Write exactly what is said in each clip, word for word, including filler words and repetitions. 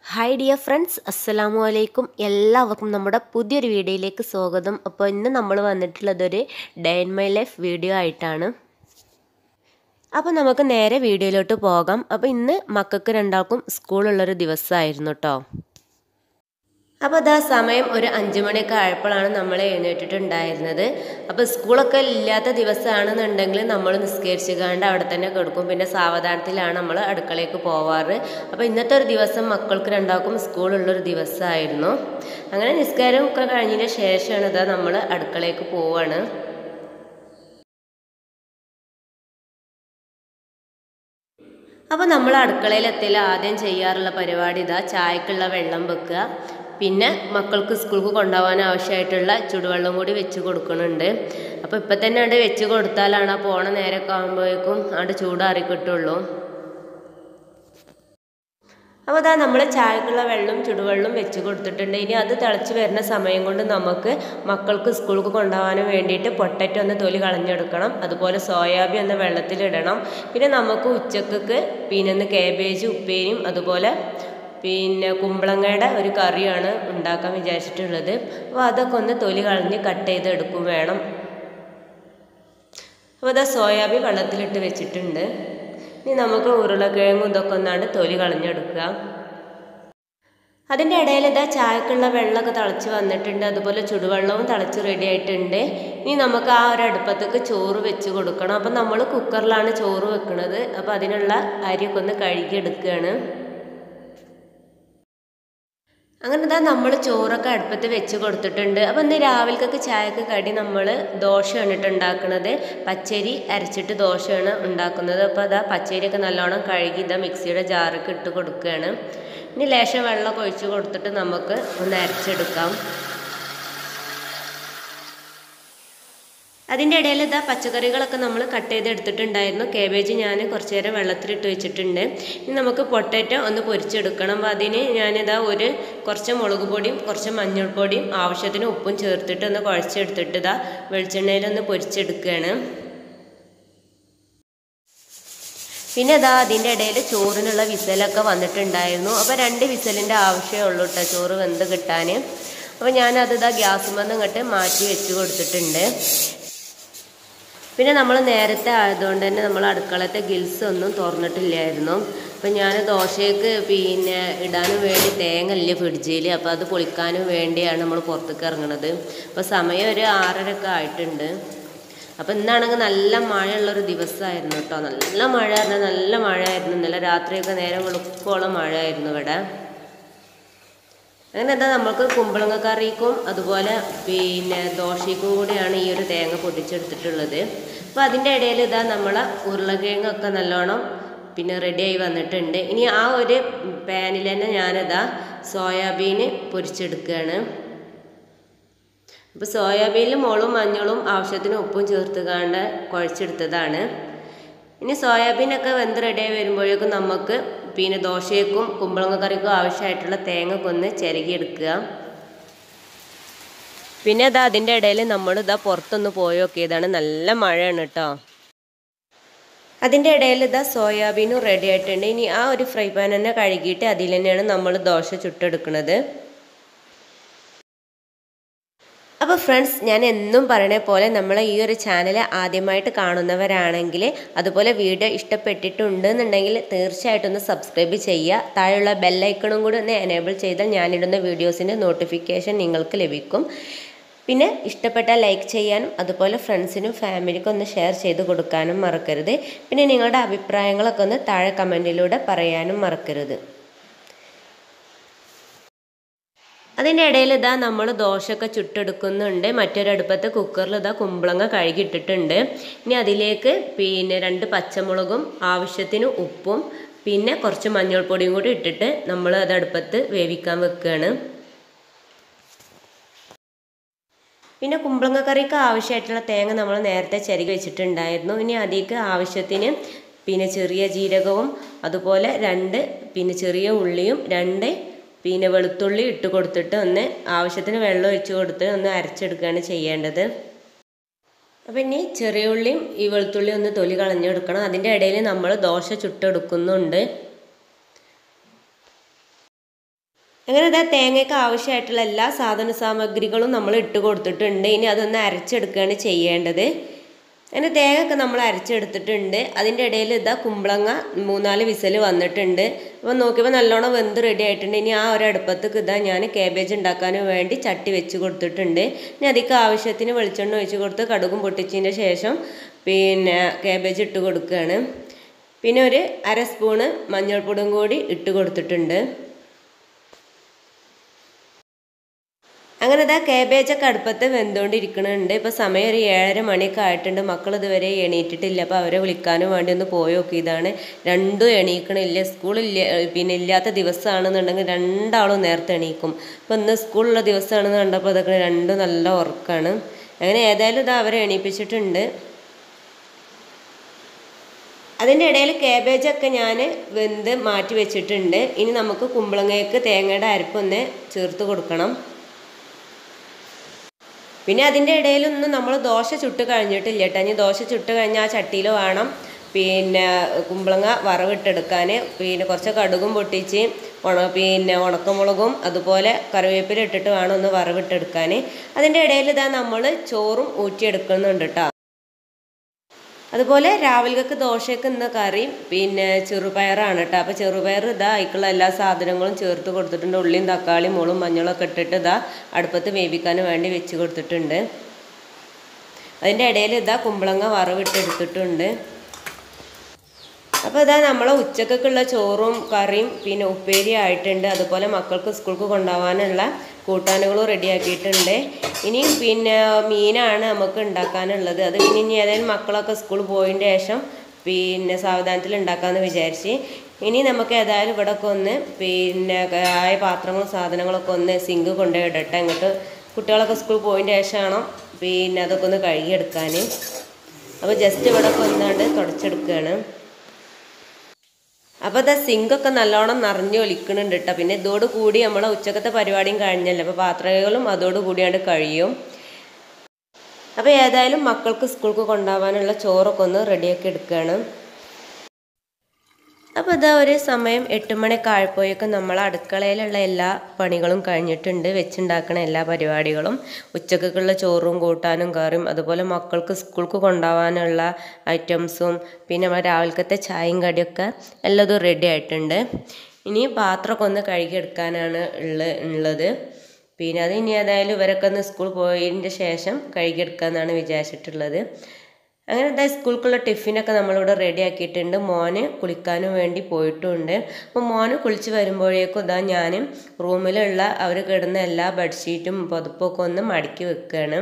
Hi dear friends, അസ്സലാമു അലൈക്കും. എല്ലാവർക്കും നമ്മുടെ പുതിയൊരു വീഡിയോയിലേക്ക് സ്വാഗതം. അപ്പോൾ ഇന്ന് നമ്മൾ വന്നിട്ടുള്ളതൊരു day in my life video ആയിട്ടാണ്. അപ്പോൾ നമുക്ക് നേരെ വീഡിയോയിലോട്ട് പോകാം. അപ്പോൾ ഇന്ന് മക്കൾക്ക് രണ്ടാൾക്കും സ്കൂളുള്ളൊരു ദിവസമായിരുന്നു കേട്ടോ. അപ്പോൾ അതാ സമയം ഒരു അഞ്ച് മണിയൊക്കെ ആയപ്പോഴാണ് നമ്മൾ എഴുന്നേറ്റിട്ടുണ്ടായിരുന്നത്. അപ്പോൾ സ്കൂളൊക്കെ ഇല്ലാത്ത ദിവസമാണെന്നുണ്ടെങ്കിൽ നമ്മൾ നിസ്കരിച്ച് കണ്ട് അവിടെ തന്നെ കിടക്കും. പിന്നെ സാവധാനത്തിലാണ് നമ്മൾ അടുക്കളയ്ക്ക് പോവാറ്. അപ്പോൾ ഇന്നത്തെ ഒരു ദിവസം മക്കൾക്ക് രണ്ടാൾക്കും സ്കൂളുള്ളൊരു ദിവസമായിരുന്നു. അങ്ങനെ നിസ്കാരം ഒക്കെ കഴിഞ്ഞതിന് ശേഷമാണ് ഇതാ നമ്മൾ അടുക്കളയ്ക്ക് പോവാണ്. അപ്പോൾ നമ്മൾ അടുക്കളയിലെത്തിയാൽ ആദ്യം ചെയ്യാറുള്ള പരിപാടി ഇതാ ചായക്കുള്ള വെള്ളം വെക്കുക. പിന്നെ മക്കൾക്ക് സ്കൂൾക്ക് കൊണ്ടുപോകാൻ ആവശ്യമായിട്ടുള്ള ചുടുവെള്ളം കൂടി വെച്ച് കൊടുക്കുന്നുണ്ട്. അപ്പോൾ ഇപ്പം തന്നെ അവിടെ വെച്ച് കൊടുത്താലാണ് ആ പോണ നേരമൊക്കെ ആകുമ്പോഴേക്കും അവിടെ ചൂടാറി കിട്ടുള്ളൂ. അപ്പോൾ അതാ നമ്മൾ ചായക്കുള്ള വെള്ളം ചുടുവെള്ളം വെച്ച് കൊടുത്തിട്ടുണ്ട്. ഇനി അത് തിളച്ച് വരുന്ന സമയം കൊണ്ട് നമുക്ക് മക്കൾക്ക് സ്കൂൾക്ക് കൊണ്ടുപോകാൻ വേണ്ടിയിട്ട് പൊട്ടറ്റോ ഒന്ന് തൊലി കളഞ്ഞെടുക്കണം. അതുപോലെ സോയാബീൻ ഒന്ന് വെള്ളത്തിലിടണം. പിന്നെ നമുക്ക് ഉച്ചക്ക് പിന്നെ ഒന്ന് കാബേജ് ഉപ്പേരിയും അതുപോലെ പിന്നെ കുമ്പളങ്ങയുടെ ഒരു കറിയാണ് ഉണ്ടാക്കാൻ വിചാരിച്ചിട്ടുള്ളത്. അപ്പോൾ അതൊക്കെ ഒന്ന് തൊലി കളഞ്ഞ് കട്ട് ചെയ്തെടുക്കും വേണം. അപ്പോൾ അതാ സോയാബീൻ വെള്ളത്തിലിട്ട് വെച്ചിട്ടുണ്ട്. ഇനി നമുക്ക് ഉരുളക്കിഴങ്ങും ഇതൊക്കെ ഒന്നാണ്ട് തൊലി കളഞ്ഞെടുക്കുക. അതിൻ്റെ ഇടയിൽ ഇതാ ചായക്കുള്ള വെള്ളമൊക്കെ തിളച്ച് വന്നിട്ടുണ്ട്. അതുപോലെ ചുടുവെള്ളവും തിളച്ച് റെഡി ആയിട്ടുണ്ട്. ഇനി നമുക്ക് ആ ഒരു അടുപ്പത്തേക്ക് ചോറ് വെച്ച് കൊടുക്കണം. അപ്പം നമ്മൾ കുക്കറിലാണ് ചോറ് വെക്കുന്നത്. അപ്പോൾ അതിനുള്ള അരിയൊക്കെ ഒന്ന് കഴുകിയെടുക്കുകയാണ്. അങ്ങനെ ഇതാ നമ്മൾ ചോറൊക്കെ അടുപ്പത്ത് വെച്ച് കൊടുത്തിട്ടുണ്ട്. അപ്പോൾ ഇന്ന് രാവിലേക്കൊക്കെ ചായക്ക് കടി നമ്മൾ ദോശയാണ് ഇട്ട് ഉണ്ടാക്കുന്നത്. പച്ചരി അരച്ചിട്ട് ദോശയാണ് ഉണ്ടാക്കുന്നത്. അപ്പോൾ അതാ പച്ചരിയൊക്കെ നല്ലോണം കഴുകി ഇതാ മിക്സിയുടെ ജാറൊക്കെ ഇട്ട് കൊടുക്കുകയാണ്. ഇനി ലേശം വെള്ളമൊക്കെ ഒഴിച്ച് കൊടുത്തിട്ട് നമുക്ക് ഒന്ന് അരച്ചെടുക്കാം. അതിൻ്റെ ഇടയിൽ ഇതാ പച്ചക്കറികളൊക്കെ നമ്മൾ കട്ട് ചെയ്തെടുത്തിട്ടുണ്ടായിരുന്നു. കാബേജ് ഞാൻ കുറച്ച് നേരം വെള്ളത്തിലിട്ട് വെച്ചിട്ടുണ്ട്. ഇനി നമുക്ക് പൊട്ടാറ്റോ ഒന്ന് പൊരിച്ചെടുക്കണം. അപ്പോൾ അതിന് ഞാനിതാ ഒരു കുറച്ച് മുളക് പൊടിയും കുറച്ച് മഞ്ഞൾപ്പൊടിയും ആവശ്യത്തിന് ഉപ്പും ചേർത്തിട്ട് ഒന്ന് കുഴച്ചെടുത്തിട്ട് ഇതാ വെളിച്ചെണ്ണയിലൊന്ന് പൊരിച്ചെടുക്കുകയാണ്. പിന്നെ ഇതാ അതിൻ്റെ ഇടയിൽ ചോറിനുള്ള വിസലൊക്കെ വന്നിട്ടുണ്ടായിരുന്നു. അപ്പോൾ രണ്ട് വിസലിൻ്റെ ആവശ്യമേ ഉള്ളൂ കേട്ടോ ചോറ് വെന്ത് കിട്ടാൻ. അപ്പോൾ ഞാനത് ഇതാ ഗ്യാസ് മന്ന് ഇങ്ങോട്ട് മാറ്റി വെച്ച് കൊടുത്തിട്ടുണ്ട്. പിന്നെ നമ്മൾ നേരത്തെ ആയതുകൊണ്ട് തന്നെ നമ്മൾ അടുക്കളത്തെ ഗിൽസ് ഒന്നും തുറന്നിട്ടില്ലായിരുന്നു. അപ്പം ഞാൻ ദോശയ്ക്ക് പിന്നെ ഇടാനും വേണ്ടി തേങ്ങ ഇല്ല ഫ്രിഡ്ജിൽ. അപ്പോൾ അത് പൊളിക്കാനും വേണ്ടിയാണ് നമ്മൾ പുറത്തേക്ക് ഇറങ്ങുന്നത്. അപ്പോൾ സമയം ഒരു ആറരയൊക്കെ ആയിട്ടുണ്ട്. അപ്പോൾ ഇന്നാണെങ്കിൽ നല്ല മഴയുള്ളൊരു ദിവസമായിരുന്നു കേട്ടോ. നല്ല മഴ പറഞ്ഞാൽ നല്ല മഴയായിരുന്നു. ഇന്നലെ രാത്രിയൊക്കെ നേരം വെളുപ്പോളം മഴയായിരുന്നു ഇവിടെ. അങ്ങനെ എന്താ നമുക്ക് കുമ്പളങ്ങ കറിക്കും അതുപോലെ പിന്നെ ദോശയ്ക്കും കൂടിയാണ് ഈ ഒരു തേങ്ങ പൊട്ടിച്ചെടുത്തിട്ടുള്ളത്. അപ്പോൾ അതിൻ്റെ ഇടയിൽ ഇതാ നമ്മളെ ഉരുളക്കിഴങ്ങൊക്കെ നല്ലോണം പിന്നെ റെഡിയായി വന്നിട്ടുണ്ട്. ഇനി ആ ഒരു പാനിൽ തന്നെ ഞാനിതാ സോയാബീന് പൊരിച്ചെടുക്കുകയാണ്. അപ്പോൾ സോയാബീനിൽ മുളകും മഞ്ഞളും ആവശ്യത്തിന് ഉപ്പും ചേർത്ത് കാണ്ട് കുഴച്ചെടുത്തതാണ്. ഇനി സോയാബീനൊക്കെ വെന്ത് റെഡിയായി വരുമ്പോഴേക്കും നമുക്ക് പിന്നെ ദോശയ്ക്കും കുമ്പളങ്ങ കറിക്കും ആവശ്യമായിട്ടുള്ള തേങ്ങ കൊന്ന് ചിരകിയെടുക്കുക. പിന്നെ ഇതാ അതിൻ്റെ ഇടയിൽ നമ്മൾ ഇതാ പുറത്തൊന്ന് പോയി നോക്കിയതാണ്. നല്ല മഴയാണ് കേട്ടോ. അതിൻ്റെ ഇടയിൽ ഇതാ സോയാബീനും റെഡി ആയിട്ടുണ്ട്. ഇനി ആ ഒരു ഫ്രൈ പാൻ തന്നെ കഴുകിയിട്ട് അതിൽ തന്നെയാണ് നമ്മൾ ദോശ ചുട്ടെടുക്കുന്നത്. അപ്പോൾ ഫ്രണ്ട്സ്, ഞാൻ എന്നും പറയണ പോലെ നമ്മൾ ഈ ഒരു ചാനൽ ആദ്യമായിട്ട് കാണുന്നവരാണെങ്കിൽ അതുപോലെ വീഡിയോ ഇഷ്ടപ്പെട്ടിട്ടുണ്ട് എന്നുണ്ടെങ്കിൽ തീർച്ചയായിട്ടും ഒന്ന് സബ്സ്ക്രൈബ് ചെയ്യുക. താഴെയുള്ള ബെല്ലൈക്കണും കൂടി ഒന്ന് എനേബിൾ ചെയ്താൽ ഞാനിടുന്ന വീഡിയോസിൻ്റെ നോട്ടിഫിക്കേഷൻ നിങ്ങൾക്ക് ലഭിക്കും. പിന്നെ ഇഷ്ടപ്പെട്ടാൽ ലൈക്ക് ചെയ്യാനും അതുപോലെ ഫ്രണ്ട്സിനും ഫാമിലിക്കും ഒന്ന് ഷെയർ ചെയ്ത് കൊടുക്കാനും മറക്കരുത്. പിന്നെ നിങ്ങളുടെ അഭിപ്രായങ്ങളൊക്കെ ഒന്ന് താഴെ കമൻറ്റിലൂടെ പറയാനും മറക്കരുത്. അതിൻ്റെ ഇടയിൽ ഇതാ നമ്മൾ ദോശയൊക്കെ ചുട്ടെടുക്കുന്നുണ്ട്. മറ്റൊരടുപ്പത്ത് കുക്കറിൽ ഇതാ കുമ്പളങ്ങ കഴുകിയിട്ടിട്ടുണ്ട്. ഇനി അതിലേക്ക് പിന്നെ രണ്ട് പച്ചമുളകും ആവശ്യത്തിന് ഉപ്പും പിന്നെ കുറച്ച് മഞ്ഞൾപ്പൊടിയും കൂടി ഇട്ടിട്ട് നമ്മൾ അത് അടുപ്പത്ത് വേവിക്കാൻ വെക്കുകയാണ്. പിന്നെ കുമ്പളങ്ങ കറിക്ക് ആവശ്യമായിട്ടുള്ള തേങ്ങ നമ്മൾ നേരത്തെ ചിരകി വെച്ചിട്ടുണ്ടായിരുന്നു. ഇനി അതിലേക്ക് ആവശ്യത്തിന് പിന്നെ ചെറിയ ജീരകവും അതുപോലെ രണ്ട് പിന്നെ ചെറിയ ഉള്ളിയും രണ്ട് പിന്നെ വെളുത്തുള്ളി ഇട്ട് കൊടുത്തിട്ട് ഒന്ന് ആവശ്യത്തിന് വെള്ളം ഒഴിച്ച് കൊടുത്ത് ഒന്ന് അരച്ചെടുക്കുകയാണ് ചെയ്യേണ്ടത്. അപ്പോൾ ഇനി ചെറിയ ഉള്ളിയും ഈ വെളുത്തുള്ളി ഒന്ന് തൊലി കളഞ്ഞെടുക്കണം. അതിൻ്റെ ഇടയിൽ നമ്മൾ ദോശ ചുട്ടെടുക്കുന്നുണ്ട്. അങ്ങനെ ഇതാ തേങ്ങയ്ക്ക് ആവശ്യമായിട്ടുള്ള എല്ലാ സാധന സാമഗ്രികളും നമ്മൾ ഇട്ട് കൊടുത്തിട്ടുണ്ട്. ഇനി അതൊന്ന് അരച്ചെടുക്കുകയാണ് ചെയ്യേണ്ടത്. അങ്ങനെ തേങ്ങയൊക്കെ നമ്മൾ അരച്ചെടുത്തിട്ടുണ്ട്. അതിൻ്റെ ഇടയിൽ ഇതാ കുമ്പളങ്ങ മൂന്നാല് വിസൽ വന്നിട്ടുണ്ട്. അപ്പോൾ നോക്കിയപ്പോൾ നല്ലോണം വെന്ത് റെഡി ആയിട്ടുണ്ട്. ഇനി ആ ഒരു അടുപ്പത്തേക്ക് ഇതാ ഞാൻ കാബേജ് ഉണ്ടാക്കാൻ വേണ്ടി ചട്ടി വെച്ച് കൊടുത്തിട്ടുണ്ട്. ഇനി അതിക്ക് ആവശ്യത്തിന് വെളിച്ചെണ്ണ ഒഴിച്ച് കൊടുത്ത് കടുകും പൊട്ടിച്ചതിൻ്റെ ശേഷം പിന്നെ കാബേജ് ഇട്ട് കൊടുക്കുകയാണ്. പിന്നെ ഒരു അര സ്പൂണ് മഞ്ഞൾപ്പൊടിയും കൂടി ഇട്ട് കൊടുത്തിട്ടുണ്ട്. അങ്ങനെ ഇതാ കാബേജൊക്കെ അടുപ്പത്ത് വെന്തുകൊണ്ടിരിക്കുന്നുണ്ട്. ഇപ്പോൾ സമയം ഒരു ഏഴര മണിയൊക്കെ ആയിട്ടുണ്ട്. മക്കൾ ഇതുവരെ എണീറ്റിട്ടില്ല. അപ്പോൾ അവരെ വിളിക്കാനും വേണ്ടി ഒന്ന് പോയി നോക്കിയതാണ്. രണ്ടും എണീക്കണില്ല. സ്കൂളില്ല, പിന്നെ ഇല്ലാത്ത ദിവസമാണെന്നുണ്ടെങ്കിൽ രണ്ടാളും നേരത്തെ എണീക്കും. അപ്പോൾ ഇന്ന് സ്കൂളുള്ള ദിവസമാണെന്ന് കണ്ടപ്പോൾ അതൊക്കെ രണ്ടും നല്ല ഉറക്കമാണ്. അങ്ങനെ ഏതായാലും ഇതാ അവരെ എണീപ്പിച്ചിട്ടുണ്ട്. അതിൻ്റെ ഇടയിൽ കാബേജൊക്കെ ഞാൻ വെന്ത് മാറ്റി വെച്ചിട്ടുണ്ട്. ഇനി നമുക്ക് കുമ്പളങ്ങയ്ക്ക് തേങ്ങയുടെ അരപ്പൊന്ന് ചേർത്ത് കൊടുക്കണം. പിന്നെ അതിൻ്റെ ഇടയിലൊന്നും നമ്മൾ ദോശ ചുട്ട് കഴിഞ്ഞിട്ടില്ല കേട്ടോ. ഇനി ദോശ ചുട്ട് കഴിഞ്ഞാൽ ആ ചട്ടിയിൽ വേണം പിന്നെ കുമ്പളങ്ങ വറവിട്ടെടുക്കാൻ. പിന്നെ കുറച്ച് കടുകും പൊട്ടിച്ച് ഉണ പിന്നെ ഉണക്കമുളകും അതുപോലെ കറിവേപ്പില ഇട്ടിട്ട് വേണം ഒന്ന് വറവിട്ടെടുക്കാൻ. അതിൻ്റെ ഇടയിൽ ഇതാ നമ്മൾ ചോറും ഊറ്റിയെടുക്കുന്നുണ്ട് കേട്ടോ. അതുപോലെ രാവിലക്ക് ദോശയ്ക്ക് ഇന്ന് കറി പിന്നെ ചെറുപയറാണ് കേട്ടോ. അപ്പോൾ ചെറുപയർ ഇതാ അതിക്കുള്ള എല്ലാ സാധനങ്ങളും ചേർത്ത് കൊടുത്തിട്ടുണ്ട്. ഉള്ളിയും തക്കാളിയും മുളും മഞ്ഞളൊക്കെ ഇട്ടിട്ട് ഇതാ അടുപ്പത്ത് വേവിക്കാൻ വേണ്ടി വെച്ച് കൊടുത്തിട്ടുണ്ട്. അതിൻ്റെ ഇടയിൽ ഇതാ കുമ്പളങ്ങ വറവിട്ടെടുത്തിട്ടുണ്ട്. അപ്പോൾ ഇതാ നമ്മളെ ഉച്ചക്കൊക്കെയുള്ള ചോറും കറിയും പിന്നെ ഉപ്പേരി ആയിട്ടുണ്ട്. അതുപോലെ മക്കൾക്ക് സ്കൂൾക്ക് കൊണ്ടുപോകാനുള്ള കൂട്ടാനുകളും റെഡിയാക്കിയിട്ടുണ്ട്. ഇനി പിന്നെ മീനാണ് നമുക്ക് ഉണ്ടാക്കാനുള്ളത്. അത് പിന്നെ ഇനി ഏതായാലും മക്കളൊക്കെ സ്കൂളിൽ പോയതിൻ്റെ ശേഷം പിന്നെ സാവധാനത്തിൽ ഉണ്ടാക്കാമെന്ന് വിചാരിച്ച്. ഇനി നമുക്ക് ഏതായാലും ഇവിടെയൊക്കെ ഒന്ന് പിന്നെ ആയ പാത്രങ്ങളും സാധനങ്ങളൊക്കെ ഒന്ന് സിങ്ക് കൊണ്ടുപോയി ഇടട്ടെ. ഇങ്ങോട്ട് കുട്ടികളൊക്കെ സ്കൂളിൽ പോയതിൻ്റെ ശേഷമാണോ പിന്നെ അതൊക്കെ ഒന്ന് കഴുകിയെടുക്കാൻ. അപ്പോൾ ജസ്റ്റ് ഇവിടെയൊക്കെ ഒന്നാണ്ട് തുടച്ചെടുക്കുകയാണ്. അപ്പോൾ അത് സിങ്കൊക്കെ നല്ലോണം നിറഞ്ഞ് ഒലിക്കുന്നുണ്ട് കേട്ടോ. പിന്നെ ഇതോട് കൂടി നമ്മളെ ഉച്ചക്കത്തെ പരിപാടിയും കഴിഞ്ഞല്ലോ. അപ്പോൾ പാത്രങ്ങളും അതോട് കൂടിയാണ്ട് കഴിയും. അപ്പോൾ ഏതായാലും മക്കൾക്ക് സ്കൂൾക്ക് കൊണ്ടുപോകാനുള്ള ചോറൊക്കെ ഒന്ന് റെഡിയാക്കി എടുക്കുകയാണ്. അപ്പോൾ ഇതാ ഒരു സമയം എട്ട് മണിയൊക്കെ ആയപ്പോഴേക്കും നമ്മൾ അടുക്കളയിലുള്ള എല്ലാ പണികളും കഴിഞ്ഞിട്ടുണ്ട്. വെച്ചുണ്ടാക്കുന്ന എല്ലാ പരിപാടികളും ഉച്ചക്കുള്ള ചോറും കൂട്ടാനും കറിയും അതുപോലെ മക്കൾക്ക് സ്കൂൾക്ക് കൊണ്ടുപോകാനുള്ള ഐറ്റംസും പിന്നെ നമ്മൾ രാവിലത്തെ ചായയും കടിയൊക്കെ എല്ലാതും റെഡി ആയിട്ടുണ്ട്. ഇനി പാത്രമൊക്കെ ഒന്ന് കഴുകിയെടുക്കാനാണ് ഉള്ള ഉള്ളത് പിന്നെ അത് ഇനി ഏതായാലും ഇവരൊക്കെ ഒന്ന് സ്കൂൾ പോയതിൻ്റെ ശേഷം കഴുകിയെടുക്കാമെന്നാണ് വിചാരിച്ചിട്ടുള്ളത്. അങ്ങനെ എന്താ സ്കൂൾക്കുള്ള ടിഫിനൊക്കെ നമ്മളിവിടെ റെഡി ആക്കിയിട്ടുണ്ട്. മോന് കുളിക്കാനും വേണ്ടി പോയിട്ടുണ്ട്. അപ്പോൾ മോന് കുളിച്ച് വരുമ്പോഴേക്കും ഇതാ ഞാൻ റൂമിലുള്ള അവർ കിടന്ന എല്ലാ ബെഡ്ഷീറ്റും പുതപ്പൊക്കെ ഒന്ന് മടക്കി വെക്കുകയാണ്.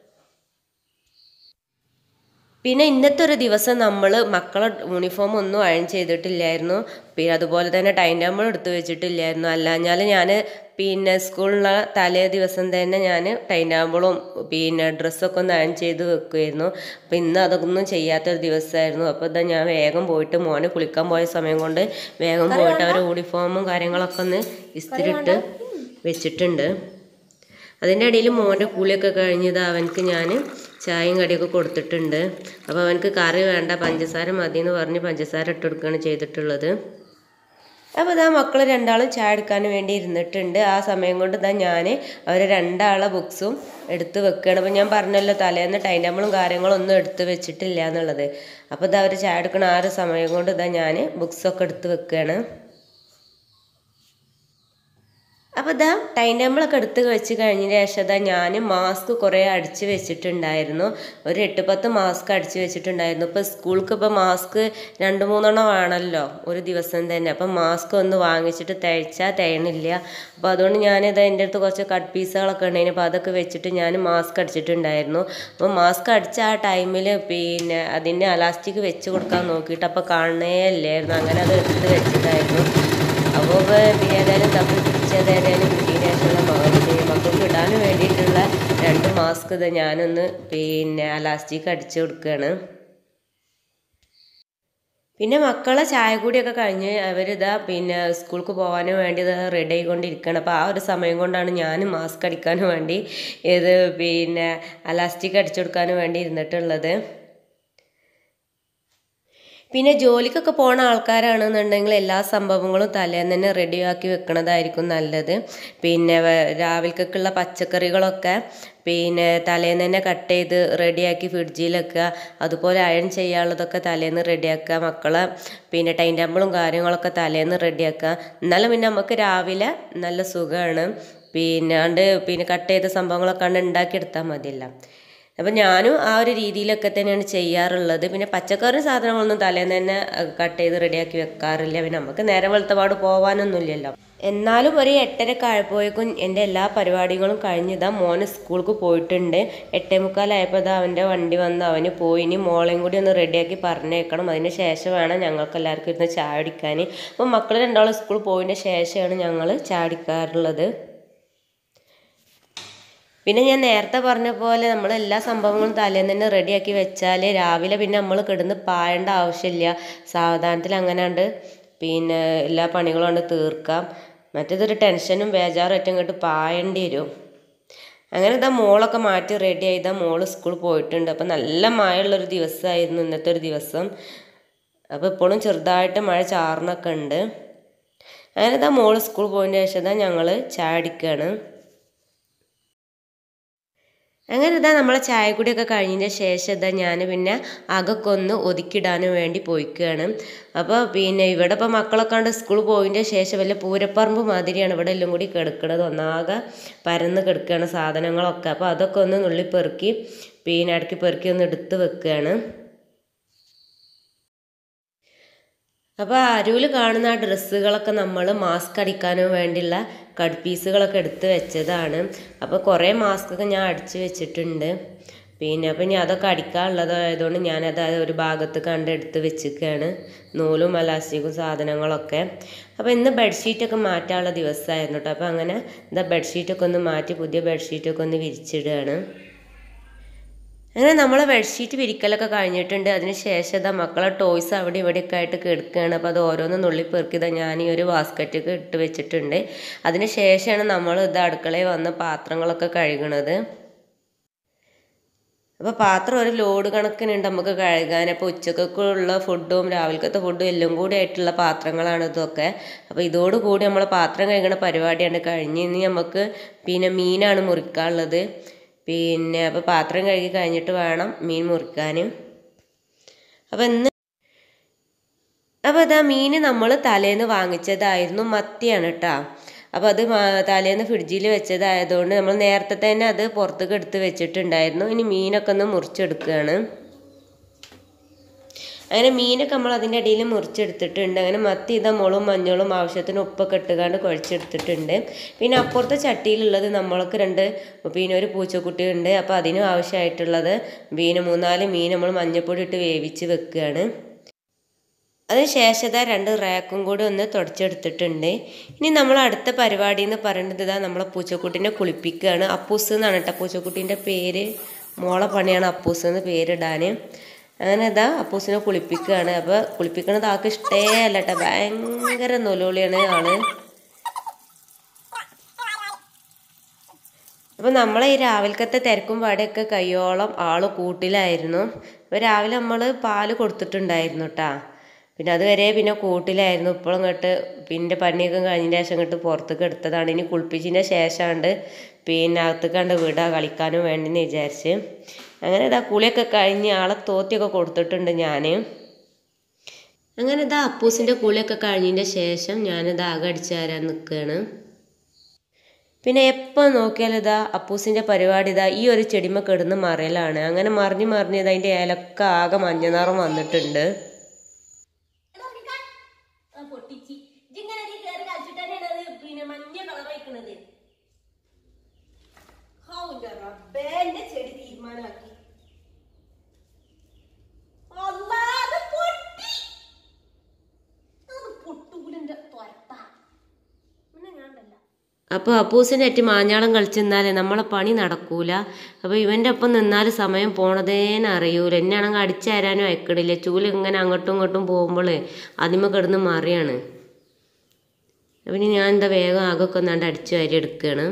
പിന്നെ ഇന്നത്തെ ഒരു ദിവസം നമ്മൾ മക്കളെ യൂണിഫോം ഒന്നും അയൺ ചെയ്തിട്ടില്ലായിരുന്നു. പിന്നെ അതുപോലെ തന്നെ ടൈം ടേബിൾ എടുത്ത് വെച്ചിട്ടില്ലായിരുന്നു. അല്ലാഞ്ഞാൽ ഞാൻ പിന്നെ സ്കൂളിലുള്ള തലേ ദിവസം തന്നെ ഞാൻ ടൈം ടേബിളും പിന്നെ ഡ്രസ്സൊക്കെ ഒന്ന് അയൺ ചെയ്ത് വെക്കുമായിരുന്നു. അപ്പോൾ ഇന്ന് അതൊന്നും ചെയ്യാത്തൊരു ദിവസമായിരുന്നു. അപ്പോൾ ഇതാ ഞാൻ വേഗം പോയിട്ട് മോന് കുളിക്കാൻ പോയ സമയം കൊണ്ട് വേഗം പോയിട്ട് അവരുടെ യൂണിഫോമും കാര്യങ്ങളൊക്കെ ഒന്ന് ഇസ്തിരിട്ട് വെച്ചിട്ടുണ്ട്. അതിൻ്റെ ഇടയിൽ മോൻ്റെ കുളിയൊക്കെ കഴിഞ്ഞത് അവനക്ക് ഞാൻ ചായയും കടിയൊക്കെ കൊടുത്തിട്ടുണ്ട്. അപ്പോൾ അവനക്ക് കറി വേണ്ട പഞ്ചസാര മതി എന്ന് പറഞ്ഞ് പഞ്ചസാര ഇട്ട് കൊടുക്കുകയാണ് ചെയ്തിട്ടുള്ളത്. അപ്പോൾ ഇതാ മക്കൾ രണ്ടാളും ചായ എടുക്കാൻ വേണ്ടി ഇരുന്നിട്ടുണ്ട്. ആ സമയം കൊണ്ട് ഇതാ ഞാൻ അവരെ രണ്ടാളെ ബുക്സും എടുത്ത് വെക്കുകയാണ്. അപ്പോൾ ഞാൻ പറഞ്ഞല്ലോ തലേന്ന് ടൈം ടേബിളും കാര്യങ്ങളും ഒന്നും എടുത്ത് വെച്ചിട്ടില്ല എന്നുള്ളത്. അപ്പോൾ ഇതാ അവർ ചായ എടുക്കണ ആ ഒരു സമയം കൊണ്ട് ഇതാ ഞാൻ ബുക്സൊക്കെ എടുത്ത് വെക്കുകയാണ്. അപ്പോൾ ഇതാ ടൈം ടേബിളൊക്കെ എടുത്ത് വെച്ച് കഴിഞ്ഞതിന് ശേഷം ഇതാ ഞാൻ മാസ്ക് കുറേ അടിച്ച് വെച്ചിട്ടുണ്ടായിരുന്നു. ഒരു എട്ട് പത്ത് മാസ്ക് അടിച്ച് വെച്ചിട്ടുണ്ടായിരുന്നു. ഇപ്പോൾ സ്കൂൾക്ക് ഇപ്പോൾ മാസ്ക് രണ്ട് മൂന്നെണ്ണം വേണമല്ലോ ഒരു ദിവസം തന്നെ. അപ്പം മാസ്ക് ഒന്ന് വാങ്ങിച്ചിട്ട് തയ്ച്ചാൽ തയ്യണില്ല. അപ്പോൾ അതുകൊണ്ട് ഞാനിത് എൻ്റെ അടുത്ത് കുറച്ച് കട്ട് പീസുകളൊക്കെ ഉണ്ടായിരുന്നു. അപ്പോൾ അതൊക്കെ വെച്ചിട്ട് ഞാൻ മാസ്ക് അടിച്ചിട്ടുണ്ടായിരുന്നു. അപ്പോൾ മാസ്ക് അടിച്ച ആ ടൈമിൽ പിന്നെ അതിൻ്റെ അലാസ്റ്റിക് വെച്ച് കൊടുക്കാൻ നോക്കിയിട്ട് അപ്പോൾ കാണണേ ഇല്ലായിരുന്നു. അങ്ങനെ അത് എടുത്ത് വെച്ചിട്ടായിരുന്നു. അപ്പോൾ പിന്നെ ഏതായാലും തപ്പി പിടിച്ചത് ഏതായാലും കിട്ടിയതിന് ശേഷമുള്ള മാസ്ക് മക്കൾക്ക് ഇടാൻ വേണ്ടിയിട്ടുള്ള രണ്ട് മാസ്ക് ഇത് ഞാനൊന്ന് പിന്നെ അലാസ്റ്റിക് അടിച്ചു കൊടുക്കുകയാണ്. പിന്നെ മക്കളെ ചായ കൂടിയൊക്കെ കഴിഞ്ഞ് അവരിതാ പിന്നെ സ്കൂൾക്ക് പോകാനും വേണ്ടി ഇത് റെഡി ആയിക്കൊണ്ടിരിക്കുകയാണ്. അപ്പോൾ ആ ഒരു സമയം കൊണ്ടാണ് ഞാൻ മാസ്ക് അടിക്കാനും വേണ്ടി ഇത് പിന്നെ അലാസ്റ്റിക് അടിച്ചു കൊടുക്കാനും വേണ്ടി ഇരുന്നിട്ടുള്ളത്. പിന്നെ ജോലിക്കൊക്കെ പോണ ആൾക്കാരാണെന്നുണ്ടെങ്കിൽ എല്ലാ സംഭവങ്ങളും തലേന്ന് തന്നെ റെഡിയാക്കി വെക്കണതായിരിക്കും നല്ലത്. പിന്നെ രാവിലേക്കുള്ള പച്ചക്കറികളൊക്കെ പിന്നെ തലേന്ന് തന്നെ കട്ട് ചെയ്ത് റെഡിയാക്കി ഫ്രിഡ്ജിൽ വെക്കുക. അതുപോലെ അയൺ ചെയ്യാനുള്ളതൊക്കെ തലേന്ന് റെഡിയാക്കുക. മക്കളെ പിന്നെ ടൈം ടേബിളും കാര്യങ്ങളൊക്കെ തലേന്ന് റെഡിയാക്കുക. എന്നാലും പിന്നെ നമുക്ക് രാവിലെ നല്ല സുഖമാണ്. പിന്നെ അണ്ട് പിന്നെ കട്ട് ചെയ്ത സംഭവങ്ങളൊക്കെ കണ്ട് ഉണ്ടാക്കിയെടുത്താൽ മതിയല്ല. അപ്പം ഞാനും ആ ഒരു രീതിയിലൊക്കെ തന്നെയാണ് ചെയ്യാറുള്ളത്. പിന്നെ പച്ചക്കറി സാധനങ്ങളൊന്നും തലേന്ന് തന്നെ കട്ട് ചെയ്ത് റെഡിയാക്കി വെക്കാറില്ല. പിന്നെ നമുക്ക് നേരെ വെളുത്തപാട് പോകാനൊന്നുമില്ലല്ലോ. എന്നാലും ഒരു എട്ടരക്ക് ആയപ്പോഴേക്കും എൻ്റെ എല്ലാ പരിപാടികളും കഴിഞ്ഞിതാ മോന് സ്കൂൾക്ക് പോയിട്ടുണ്ട്. എട്ടേ മുക്കാലായപ്പോൾ ഇതാ അവൻ്റെ വണ്ടി വന്ന് അവന് പോയി. ഇനി മോളെയും കൂടി ഒന്ന് റെഡിയാക്കി പറഞ്ഞേക്കണം. അതിന് ശേഷം വേണം ഞങ്ങൾക്ക് എല്ലാവർക്കും ഇരുന്ന് ചായ കുടിക്കാൻ. അപ്പം മക്കൾ രണ്ടാളും സ്കൂളിൽ പോയതിൻ്റെ ശേഷമാണ് ഞങ്ങൾ ചായ കുടിക്കാറുള്ളത്. പിന്നെ ഞാൻ നേരത്തെ പറഞ്ഞ പോലെ നമ്മൾ എല്ലാ സംഭവങ്ങളും തലേന്ന് തന്നെ റെഡിയാക്കി വെച്ചാൽ രാവിലെ പിന്നെ നമ്മൾ കിടന്ന് പായേണ്ട ആവശ്യമില്ല. സാവധാനത്തിൽ അങ്ങനെയുണ്ട് പിന്നെ എല്ലാ പണികളും കൊണ്ട് തീർക്കാം. മറ്റേതൊരു ടെൻഷനും ബേജാറും ഏറ്റവും ഇങ്ങോട്ട് പായേണ്ടി വരും. അങ്ങനെ ഇതാ മോളൊക്കെ മാറ്റി റെഡി ആയിതാ മോള് സ്കൂളിൽ പോയിട്ടുണ്ട്. അപ്പം നല്ല മഴയുള്ളൊരു ദിവസമായിരുന്നു ഇന്നത്തെ ഒരു ദിവസം. അപ്പോൾ ഇപ്പോഴും ചെറുതായിട്ട് മഴ ചാറിനൊക്കെ ഉണ്ട്. അങ്ങനെ ഇതാ മോള് സ്കൂളിൽ പോയതിന് ശേഷം ഇതാ ഞങ്ങൾ ചായ കുടിക്കുകയാണ്. അങ്ങനെ ഇതാ നമ്മളെ ചായ കുടിയൊക്കെ കഴിഞ്ഞതിൻ്റെ ശേഷം ഇതാ ഞാൻ പിന്നെ അകൊക്കെ ഒന്ന് ഒതുക്കിയിടാനും വേണ്ടി പോയിക്കുകയാണ്. അപ്പോൾ പിന്നെ ഇവിടെ ഇപ്പോൾ മക്കളൊക്കെ കണ്ട് സ്കൂളിൽ പോയതിൻ്റെ ശേഷം വലിയ പൂരപ്പറമ്പ് മാതിരിയാണ് ഇവിടെ എല്ലാം കൂടി കിടക്കുന്നത്. ഒന്നാകെ പരന്ന് കിടക്കുകയാണ് സാധനങ്ങളൊക്കെ. അപ്പോൾ അതൊക്കെ ഒന്ന് നുള്ളിപ്പെറുക്കി പിന്നെ ഇടയ്ക്ക് പെറുക്കി ഒന്ന് എടുത്ത് വെക്കുകയാണ്. അപ്പോൾ അരുവിൽ കാണുന്ന ആ ഡ്രസ്സുകളൊക്കെ നമ്മൾ മാസ്ക് അടിക്കാനും വേണ്ടിയുള്ള കട്ട് പീസുകളൊക്കെ എടുത്ത് വെച്ചതാണ്. അപ്പോൾ കുറേ മാസ്കൊക്കെ ഞാൻ അടിച്ച് വെച്ചിട്ടുണ്ട്. പിന്നെ അപ്പോൾ ഇനി അതൊക്കെ അടിക്കാനുള്ളതായതുകൊണ്ട് ഞാനത് ഒരു ഭാഗത്ത് കണ്ട് എടുത്ത് വെച്ചിരിക്കുകയാണ്. നൂലും അലാസ്റ്റിക്കും സാധനങ്ങളൊക്കെ. അപ്പോൾ ഇന്ന് ബെഡ്ഷീറ്റൊക്കെ മാറ്റാനുള്ള ദിവസമായിരുന്നു കേട്ടോ. അപ്പോൾ അങ്ങനെ എന്താ ബെഡ്ഷീറ്റൊക്കെ ഒന്ന് മാറ്റി പുതിയ ബെഡ്ഷീറ്റൊക്കെ ഒന്ന് വിരിച്ചിടുകയാണ്. അങ്ങനെ നമ്മളെ ബെഡ്ഷീറ്റ് വിരിക്കലൊക്കെ കഴിഞ്ഞിട്ടുണ്ട്. അതിന് ശേഷം ഇതാ മക്കളെ ടോയ്സ് അവിടെ ഇവിടെയൊക്കെ ആയിട്ട് കിടക്കുകയാണ്. അപ്പോൾ അത് ഓരോന്ന് നുള്ളിപ്പെറുക്കിയതാ ഞാൻ ഈ ഒരു ബാസ്ക്കറ്റൊക്കെ ഇട്ട് വെച്ചിട്ടുണ്ട്. അതിന് ശേഷമാണ് നമ്മൾ ഇത് അടുക്കളയിൽ വന്ന് പാത്രങ്ങളൊക്കെ കഴുകണത്. അപ്പോൾ പാത്രം ഒരു ലോഡ് കണക്കിനുണ്ട് നമുക്ക് കഴുകാൻ. അപ്പോൾ ഉച്ചക്കൊക്കെയുള്ള ഫുഡും രാവിലത്തെ ഫുഡും എല്ലാം കൂടി ആയിട്ടുള്ള പാത്രങ്ങളാണ് ഇതൊക്കെ. അപ്പോൾ ഇതോടുകൂടി നമ്മൾ പാത്രം കഴുകണ പരിപാടിയാണ് കഴിഞ്ഞ്. ഇനി നമുക്ക് പിന്നെ മീനാണ് മുറിക്കാനുള്ളത്. പിന്നെ അപ്പോൾ പാത്രം കഴുകി കഴിഞ്ഞിട്ട് വേണം മീൻ മുറിക്കാൻ. അപ്പോൾ ഇന്ന് അപ്പോൾ അതാ മീൻ നമ്മൾ തലേന്ന് വാങ്ങിച്ചതായിരുന്നു. മത്തിയാണ് കേട്ടോ. അപ്പോൾ അത് തലേന്ന് ഫ്രിഡ്ജിൽ വെച്ചതായതുകൊണ്ട് നമ്മൾ നേരത്തെ തന്നെ അത് പുറത്തേക്ക് എടുത്ത് വെച്ചിട്ടുണ്ടായിരുന്നു. ഇനി മീനൊക്കെ ഒന്ന് മുറിച്ചെടുക്കുകയാണ്. അങ്ങനെ മീനൊക്കെ നമ്മൾ അതിൻ്റെ ഇടയിൽ മുറിച്ചെടുത്തിട്ടുണ്ട്. അങ്ങനെ മത്തി ഇതാ മുളകും മഞ്ഞളും ആവശ്യത്തിന് ഉപ്പൊക്കെ ഇട്ടുകാണ്ട് കുഴച്ചെടുത്തിട്ടുണ്ട്. പിന്നെ അപ്പുറത്തെ ചട്ടിയിലുള്ളത് നമ്മൾക്ക് രണ്ട് പിന്നെ ഒരു പൂച്ചക്കുട്ടി ഉണ്ട്. അപ്പോൾ അതിനും ആവശ്യമായിട്ടുള്ളത് പിന്നെ മൂന്നാല് മീൻ നമ്മൾ മഞ്ഞൾപ്പൊടി ഇട്ട് വേവിച്ച് വെക്കുകയാണ്. അതിന് ശേഷം ഇതാ രണ്ട് റാക്കും കൂടി ഒന്ന് തുടച്ചെടുത്തിട്ടുണ്ട്. ഇനി നമ്മൾ അടുത്ത പരിപാടി എന്ന് പറയുന്നത് ഇതാ നമ്മളെ പൂച്ചക്കുട്ടീനെ കുളിപ്പിക്കുകയാണ്. അപ്പൂസ് എന്നാണ് കേട്ടോ പൂച്ചക്കുട്ടീൻ്റെ പേര്. മോളെ പണിയാണ് അപ്പൂസ് എന്ന് പേരിടാൻ. അങ്ങനെ ഇതാ അപ്പൂസിനെ കുളിപ്പിക്കുകയാണ്. അപ്പോൾ കുളിപ്പിക്കണത് ആൾക്ക് ഇഷ്ടേ അല്ല കേട്ടോ. ഭയങ്കര നൊലോളിയാണ് ആള്. അപ്പോൾ നമ്മളെ ഈ രാവിലത്തെ തിരക്കും പാടെയൊക്കെ കയ്യോളം ആള് കൂട്ടിലായിരുന്നു. അപ്പോൾ രാവിലെ നമ്മൾ പാല് കൊടുത്തിട്ടുണ്ടായിരുന്നു കേട്ടോ. പിന്നെ അതുവരെ പിന്നെ കൂട്ടിലായിരുന്നു. ഇപ്പോഴും ഇങ്ങോട്ട് പിന്നെ പണിയൊക്കെ കഴിഞ്ഞതിന് ശേഷം ഇങ്ങോട്ട് പുറത്തേക്ക് എടുത്തതാണ്. ഇനി കുളിപ്പിച്ചതിൻ്റെ ശേഷമുണ്ട് പിന്നെ അകത്തേക്ക് കണ്ട് വിടുക കളിക്കാനും വേണ്ടിയെന്ന് വിചാരിച്ച്. അങ്ങനെ ഇതാ കുളിയൊക്കെ കഴിഞ്ഞ് ആളെ തോത്തിയൊക്കെ കൊടുത്തിട്ടുണ്ട് ഞാൻ. അങ്ങനെ ഇതാ അപ്പൂസിൻ്റെ കുളിയൊക്കെ കഴിഞ്ഞതിൻ്റെ ശേഷം ഞാനിത് ആകെ അടിച്ചു തരാൻ നിൽക്കുകയാണ്. പിന്നെ എപ്പോൾ നോക്കിയാലും ഇതാ അപ്പൂസിൻ്റെ പരിപാടി ഇതാ ഈ ഒരു ചെടിമ കിടന്ന് മറിയലാണ്. അങ്ങനെ മറിഞ്ഞ് മറിഞ്ഞ് ഇതാ അതിൻ്റെ ഇലക്കെ ആകെ മഞ്ഞ നിറം വന്നിട്ടുണ്ട്. അപ്പോൾ അപ്പൂസിൻ്റെ അറ്റ് മാഞ്ഞാളം കളിച്ച് നിന്നാൽ നമ്മളെ പണി നടക്കൂല. അപ്പോൾ ഇവൻ്റെ ഒപ്പം നിന്നാൽ സമയം പോണതേന്ന് അറിയൂല. എന്നെയാണെങ്കിൽ അടിച്ചു തരാനും അയക്കണില്ല. ചൂല് ഇങ്ങനെ അങ്ങോട്ടും ഇങ്ങോട്ടും പോകുമ്പോൾ അതിമ കിടന്ന് മറിയാണ്. അപ്പം ഇനി ഞാൻ എന്താ വേഗം ആകൊക്കെ ഒന്നാണ്ട് അടിച്ചു വാരി എടുക്കുകയാണ്.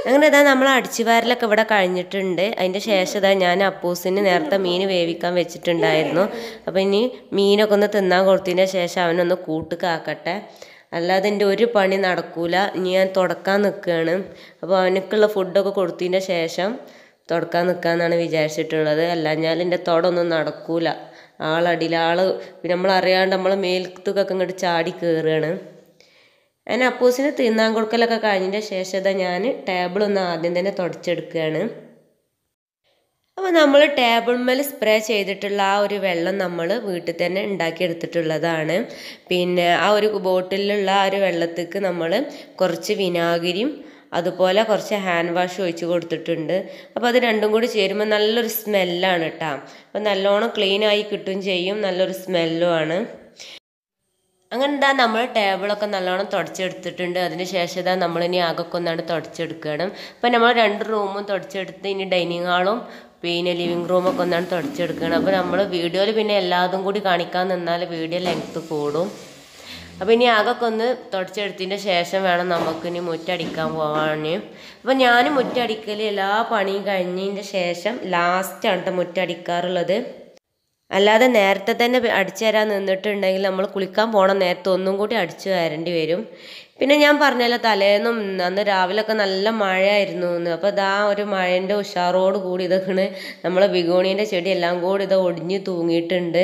അങ്ങനെ ഇതാ നമ്മൾ അടിച്ചുവാരലൊക്കെ ഇവിടെ കഴിഞ്ഞിട്ടുണ്ട്. അതിൻ്റെ ശേഷം ഇതാ ഞാൻ അപ്പൂസിന് നേരത്തെ മീൻ വേവിക്കാൻ വെച്ചിട്ടുണ്ടായിരുന്നു. അപ്പോൾ ഇനി മീനൊക്കെ ഒന്ന് തിന്നാൻ കൊടുത്തതിന് ശേഷം അവനൊന്ന് കൂട്ടുകാക്കട്ടെ, അല്ലാതെ എൻ്റെ ഒരു പണി നടക്കൂല. ഇനി ഞാൻ തുടക്കാൻ നിൽക്കുകയാണ്. അപ്പോൾ അവനക്കുള്ള ഫുഡൊക്കെ കൊടുത്തതിൻ്റെ ശേഷം തുടക്കാൻ നിൽക്കാമെന്നാണ് വിചാരിച്ചിട്ടുള്ളത്. അല്ലാഞ്ഞാൽ എൻ്റെ തൊടൊന്നും നടക്കൂല. ആളടിയിൽ ആൾ പിന്നെ നമ്മളറിയാണ്ട് നമ്മൾ മേൽത്തുകൊക്കെ ഇങ്ങോട്ട് ചാടി കയറുകയാണ്. അങ്ങനെ അപ്പൂസിന് തിന്നാൻ കൊടുക്കലൊക്കെ കഴിഞ്ഞതിൻ്റെ ശേഷം ഇതാ ഞാൻ ടേബിളൊന്ന് ആദ്യം തന്നെ തുടച്ചെടുക്കുകയാണ്. അപ്പോൾ നമ്മൾ ടേബിൾ മേൽ സ്പ്രേ ചെയ്തിട്ടുള്ള ആ ഒരു വെള്ളം നമ്മൾ വീട്ടിൽ തന്നെ ഉണ്ടാക്കിയെടുത്തിട്ടുള്ളതാണ്. പിന്നെ ആ ഒരു ബോട്ടിലുള്ള ആ ഒരു വെള്ളത്തേക്ക് നമ്മൾ കുറച്ച് വിനാഗിരിയും അതുപോലെ കുറച്ച് ഹാൻഡ് വാഷ് ഒഴിച്ച് കൊടുത്തിട്ടുണ്ട്. അപ്പോൾ അത് രണ്ടും കൂടി ചേരുമ്പോൾ നല്ലൊരു സ്മെല്ലാണ് കേട്ടോ. അപ്പോൾ നല്ലോണം ക്ലീനായി കിട്ടുകയും ചെയ്യും, നല്ലൊരു സ്മെല്ലും ആണ്. അങ്ങനെ ഇതാ നമ്മൾ ടേബിളൊക്കെ നല്ലോണം തുടച്ചെടുത്തിട്ടുണ്ട്. അതിന് ശേഷം ഇതാ നമ്മളിനി ആകൊക്കെ ഒന്നാണ് തുടച്ചെടുക്കുകയാണ്. അപ്പം നമ്മൾ രണ്ട് റൂമും തുടച്ചെടുത്ത് ഇനി ഡൈനിങ് ഹാളും പിന്നെ ലിവിങ് റൂമൊക്കെ ഒന്നാണ് തുടച്ചെടുക്കുകയാണ്. അപ്പോൾ നമ്മൾ വീഡിയോയിൽ പിന്നെ എല്ലാതും കൂടി കാണിക്കാൻ നിന്നാൽ വീഡിയോ ലെങ്ത്ത് കൂടും. അപ്പോൾ ഇനി ആകൊക്കെ ഒന്ന് തുടച്ചെടുത്തതിൻ്റെ ശേഷം വേണം നമുക്കിനി മുറ്റടിക്കാൻ പോകാൻ. അപ്പോൾ ഞാൻ മുറ്റടിക്കൽ എല്ലാ പണിയും കഴിഞ്ഞതിൻ്റെ ശേഷം ലാസ്റ്റാണ് കേട്ടോ മുറ്റടിക്കാറുള്ളത്. അല്ലാതെ നേരത്തെ തന്നെ അടിച്ചു തരാൻ നിന്നിട്ടുണ്ടെങ്കിൽ നമ്മൾ കുളിക്കാൻ പോകണം നേരത്തെ ഒന്നും കൂടി അടിച്ചു തരേണ്ടി വരും. പിന്നെ ഞാൻ പറഞ്ഞല്ലോ തലേന്നും അന്ന് രാവിലെയൊക്കെ നല്ല മഴയായിരുന്നു എന്ന്. അപ്പോൾ ഇതാ ഒരു മഴേൻ്റെ ഉഷാറോട് കൂടി ഇതൊക്കെ നമ്മളെ ബിഗോണീൻ്റെ ചെടി എല്ലാം കൂടി ഇത് ഒടിഞ്ഞ് തൂങ്ങിയിട്ടുണ്ട്.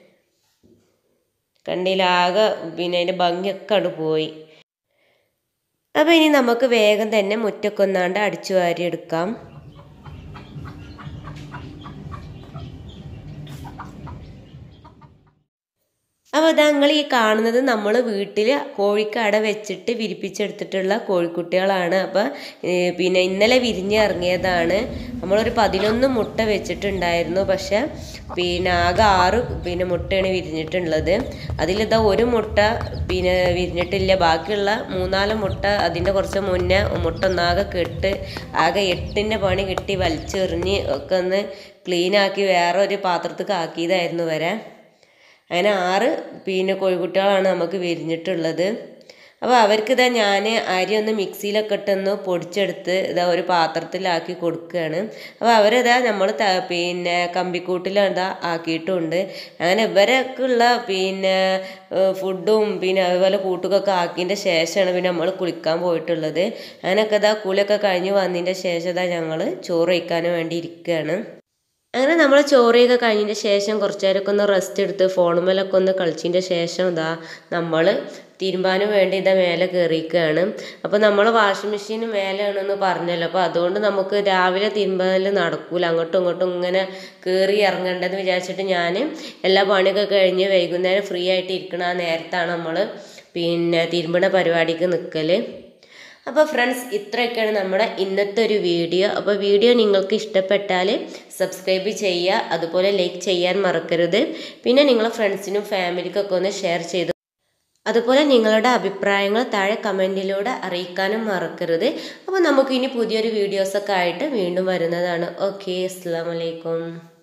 കണ്ടിലാകെ പിന്നെ അതിൻ്റെ ഭംഗിയൊക്കെ അവിടെ പോയി. അപ്പോൾ ഇനി നമുക്ക് വേഗം തന്നെ മുറ്റൊക്കെ ഒന്നാണ്ട് അടിച്ചു വാരി എടുക്കാം. അപ്പോൾ അത് നിങ്ങൾ ഈ കാണുന്നത് നമ്മൾ വീട്ടിൽ കോഴിക്ക് അട വെച്ചിട്ട് വിരിപ്പിച്ചെടുത്തിട്ടുള്ള കോഴിക്കുട്ടികളാണ്. അപ്പോൾ പിന്നെ ഇന്നലെ വിരിഞ്ഞിറങ്ങിയതാണ്. നമ്മളൊരു പതിനൊന്ന് മുട്ട വെച്ചിട്ടുണ്ടായിരുന്നു. പക്ഷെ പിന്നെ ആകെ ആറ് പിന്നെ മുട്ടയാണ് വിരിഞ്ഞിട്ടുള്ളത്. അതിലിതാ ഒരു മുട്ട പിന്നെ വിരിഞ്ഞിട്ടില്ല. ബാക്കിയുള്ള മൂന്നാല് മുട്ട അതിൻ്റെ കുറച്ച് മുന്നേ മുട്ട ഒന്നാകെ കെട്ട് ആകെ എട്ടിൻ്റെ പണി കിട്ടി വലിച്ചെറിഞ്ഞ് ഒക്കെ ഒന്ന് ക്ലീനാക്കി വേറെ ഒരു പാത്രത്തിൽ ആക്കിയതായിരുന്നു വരെ. അങ്ങനെ ആറ് പിന്നെ കോഴിക്കുട്ടികളാണ് നമുക്ക് വിരിഞ്ഞിട്ടുള്ളത്. അപ്പോൾ അവർക്കിതാ ഞാൻ അരി ഒന്ന് മിക്സിയിലൊക്കെ ഇട്ടൊന്ന് പൊടിച്ചെടുത്ത് ഇതാ ഒരു പാത്രത്തിലാക്കി കൊടുക്കുകയാണ്. അപ്പോൾ അവരിതാ നമ്മൾ പിന്നെ കമ്പിക്കൂട്ടിലിതാ ആക്കിയിട്ടുണ്ട്. അങ്ങനെ ഇവരൊക്കെയുള്ള പിന്നെ ഫുഡും പിന്നെ അതുപോലെ കൂട്ടുകൊക്കെ ആക്കിയതിൻ്റെ ശേഷമാണ് പിന്നെ നമ്മൾ കുളിക്കാൻ പോയിട്ടുള്ളത്. അങ്ങനെയൊക്കെ ഇതാ കുളിയൊക്കെ കഴിഞ്ഞ് വന്നതിൻ്റെ ശേഷം ഇതാ ഞങ്ങൾ ചോറ് കഴിക്കാൻ വേണ്ടി ഇരിക്കുകയാണ്. അങ്ങനെ നമ്മൾ ചോറിയൊക്കെ കഴിഞ്ഞതിൻ്റെ ശേഷം കുറച്ച് നേരമൊക്കെ ഒന്ന് റെസ്റ്റ് എടുത്ത് ഫോണുമേലൊക്കെ ഒന്ന് കളിച്ചതിൻ്റെ ശേഷം ഇതാ നമ്മൾ തിരുമ്പാനും വേണ്ടി ഇതാ മേലെ കയറിയിരിക്കുകയാണ്. അപ്പോൾ നമ്മൾ വാഷിംഗ് മെഷീൻ മേലെയാണെന്ന് പറഞ്ഞല്ലോ. അപ്പോൾ അതുകൊണ്ട് നമുക്ക് രാവിലെ തിരുമ്പാൽ നടക്കൂല, അങ്ങോട്ടും ഇങ്ങോട്ടും ഇങ്ങനെ കയറി ഇറങ്ങേണ്ടതെന്ന് വിചാരിച്ചിട്ട് ഞാൻ എല്ലാ പണിയൊക്കെ കഴിഞ്ഞ് വൈകുന്നേരം ഫ്രീ ആയിട്ട് ഇരിക്കണ ആ നേരത്താണ് നമ്മൾ പിന്നെ തിരുമ്പണ പരിപാടിക്ക് നിൽക്കൽ. അപ്പോൾ ഫ്രണ്ട്സ് ഇത്രയൊക്കെയാണ് നമ്മുടെ ഇന്നത്തെ ഒരു വീഡിയോ. അപ്പോൾ വീഡിയോ നിങ്ങൾക്ക് ഇഷ്ടപ്പെട്ടാൽ സബ്സ്ക്രൈബ് ചെയ്യുക, അതുപോലെ ലൈക്ക് ചെയ്യാൻ മറക്കരുത്. പിന്നെ നിങ്ങളെ ഫ്രണ്ട്സിനും ഫാമിലിക്കൊക്കെ ഒന്ന് ഷെയർ ചെയ്തു. അതുപോലെ നിങ്ങളുടെ അഭിപ്രായങ്ങൾ താഴെ കമൻറ്റിലൂടെ അറിയിക്കാനും മറക്കരുത്. അപ്പോൾ നമുക്കിനി പുതിയൊരു വീഡിയോസൊക്കെ ആയിട്ട് വീണ്ടും വരുന്നതാണ്. ഓക്കെ, അസ്സലാമു അലൈക്കും.